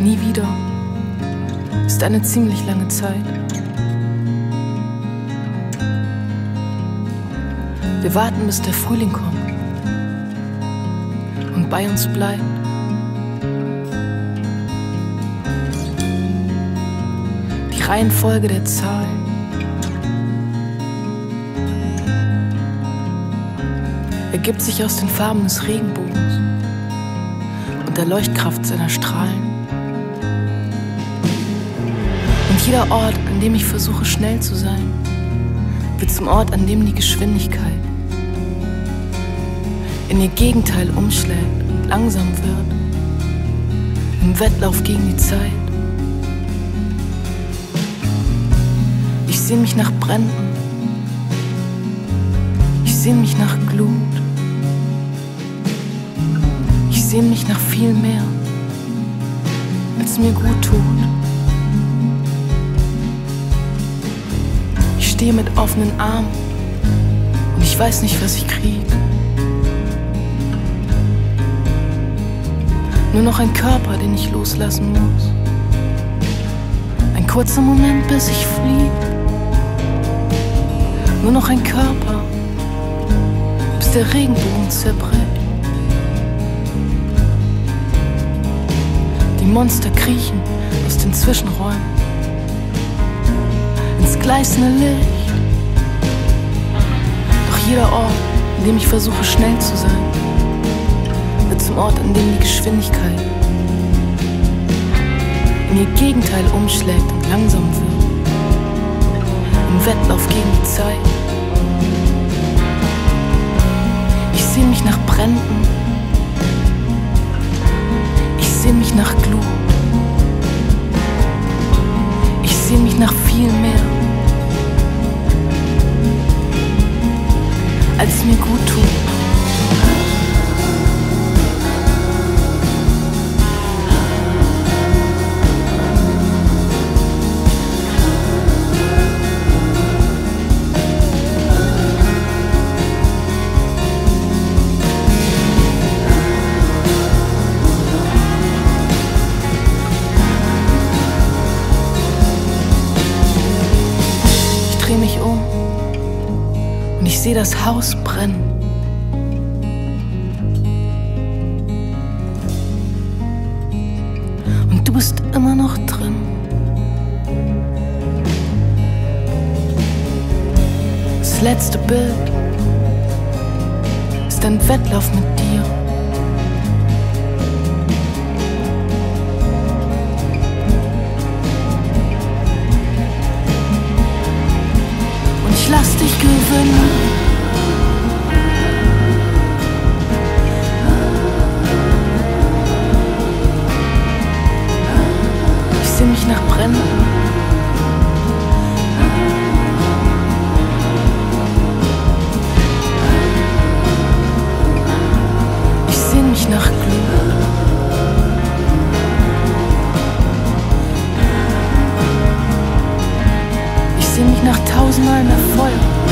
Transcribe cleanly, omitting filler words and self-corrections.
Nie wieder ist eine ziemlich lange Zeit. Wir warten, bis der Frühling kommt und bei uns bleibt. Die Reihenfolge der Zahlen. Ergibt sich aus den Farben des Regenbogens und der Leuchtkraft seiner Strahlen. Und jeder Ort, an dem ich versuche, schnell zu sein, wird zum Ort, an dem die Geschwindigkeit in ihr Gegenteil umschlägt und langsam wird, im Wettlauf gegen die Zeit. Ich sehne mich nach Bränden, ich sehne mich nach Glut, ich sehne mich nach viel mehr, als mir gut tut. Ich stehe mit offenen Armen und ich weiß nicht, was ich krieg. Nur noch ein Körper, den ich loslassen muss. Ein kurzer Moment, bis ich flieg. Nur noch ein Körper, bis der Regenbogen zerbricht. Die Monster kriechen aus den Zwischenräumen ins gleißende Licht. Doch jeder Ort, an dem ich versuche, schnell zu sein, wird zum Ort, an dem die Geschwindigkeit in ihr Gegenteil umschlägt und langsam wird, im Wettlauf gegen die Zeit. Ich sehne mich nach Bränden, ich sehne mich nach Glut, ich sehne mich nach viel mehr, als mir gut tut. Ich dreh mich um und ich sehe das Haus brennen. Und du bist immer noch drin. Das letzte Bild ist ein Wettlauf mit dir. Ich lass dich gewinnen. Ich seh mich nach Bränden. Ich seh mich nach Glut. Ich seh mich nach tausendmal mehr Feuer.